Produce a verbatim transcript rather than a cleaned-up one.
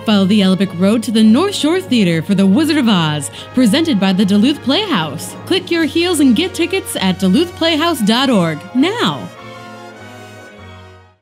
Follow the yellow brick road to the NorShor Theatre for The Wizard of Oz, presented by the Duluth Playhouse. Click your heels and get tickets at duluth playhouse dot org now.